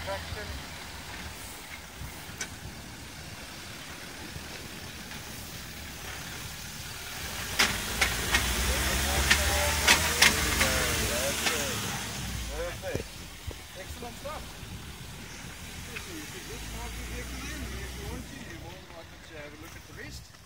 traction. Excellent stuff. So you could just start with the again if you want to. You're more than welcome to have a look at the rest.